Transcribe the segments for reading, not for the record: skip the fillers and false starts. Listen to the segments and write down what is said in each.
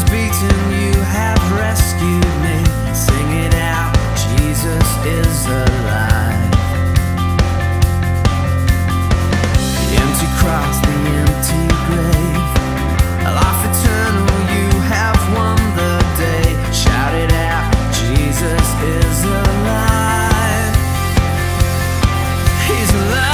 beaten, you have rescued me. Sing it out, Jesus is alive. The empty cross, the empty grave, a life eternal, you have won the day. Shout it out, Jesus is alive. He's alive.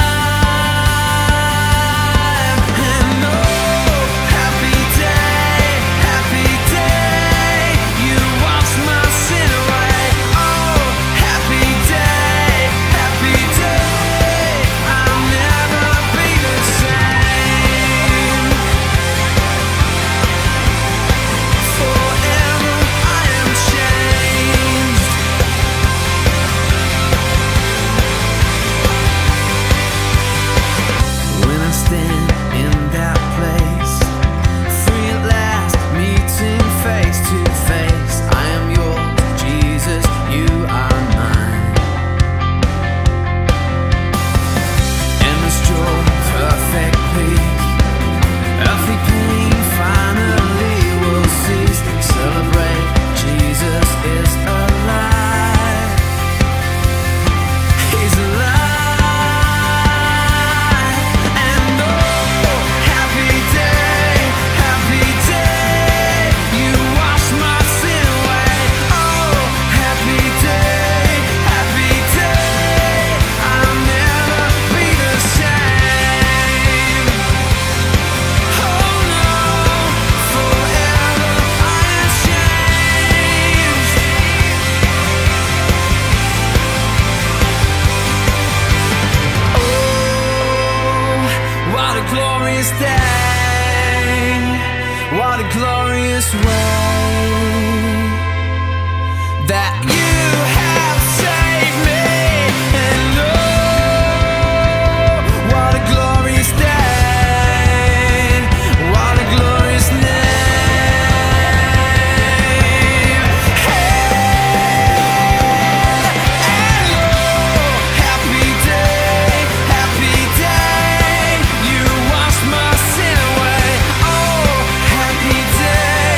Glorious day, what a glorious way that you have saved me. And oh, what a glorious day, what a glorious name. Hey, and oh, happy day, happy day, you wash my sin away. Oh, happy day,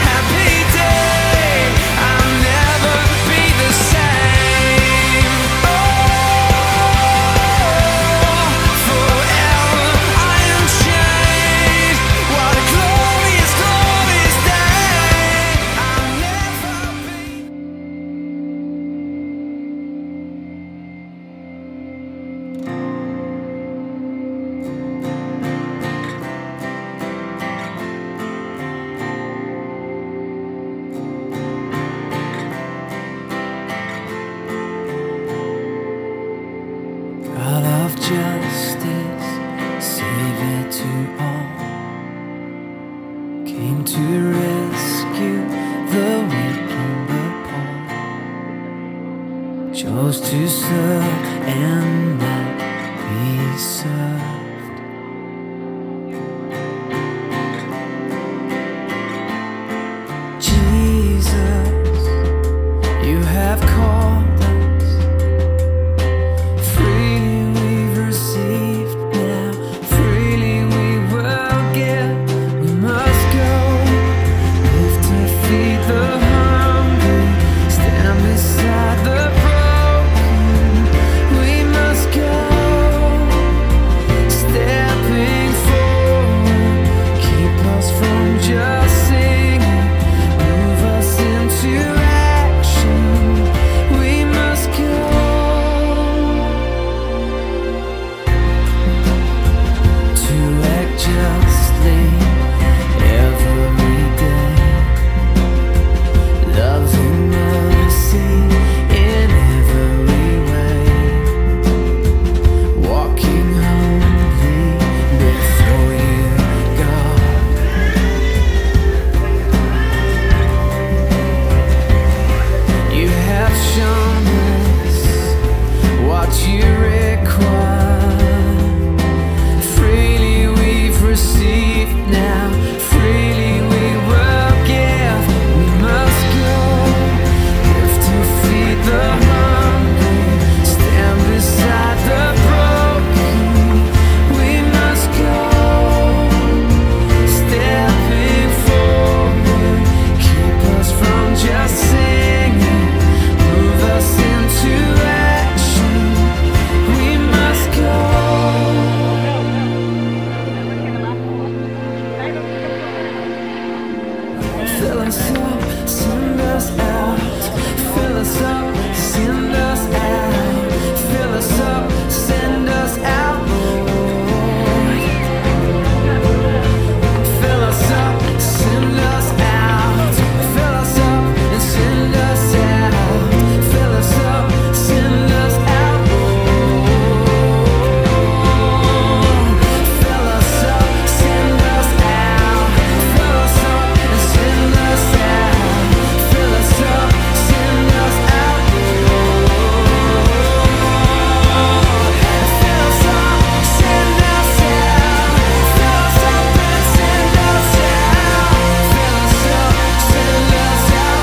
I'll never be the same. Oh, forever I am changed. What a glorious, glorious day. I'll never be. God of justice, Savior to all, came to rescue the weak and the poor, chose to serve and not be served. Jesus, you have called us. Freely we've received, now freely we will give. We must go, live to feed the hungry, stand beside the broken. We must go, stepping forward, keep us from just singing, move us into action. us up, send us out. Fill us up, send us out. Fill us up, send us out, Lord. Fill us up, send us out. Fill us up and send us out. Fill us up, send us out, Lord. Fill us up, send us out. Fill us up and send us out. Fill us up, send us out, Lord. Fill us up, send us out. Fill us up and send us out. Fill us up, send us out,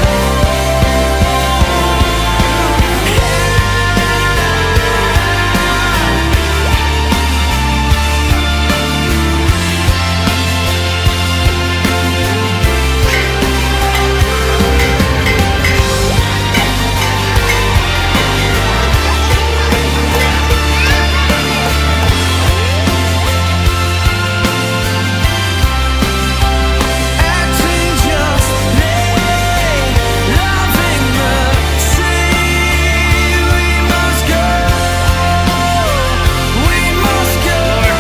acting justly, loving mercy. We must go. We must go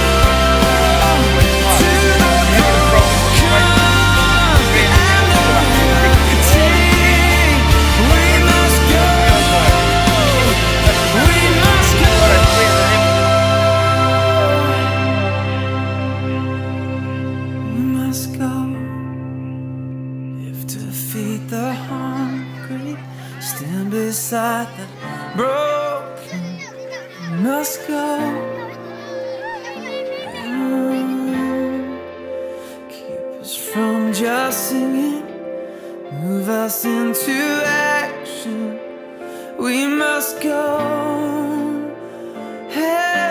to the broken and the hurting. We must go. We must go. We must go. If to feed the hungry, stand beside the broken, we must go. Keep us from just singing, move us into action. We must go. Hey.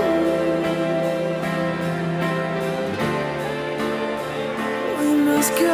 We must go.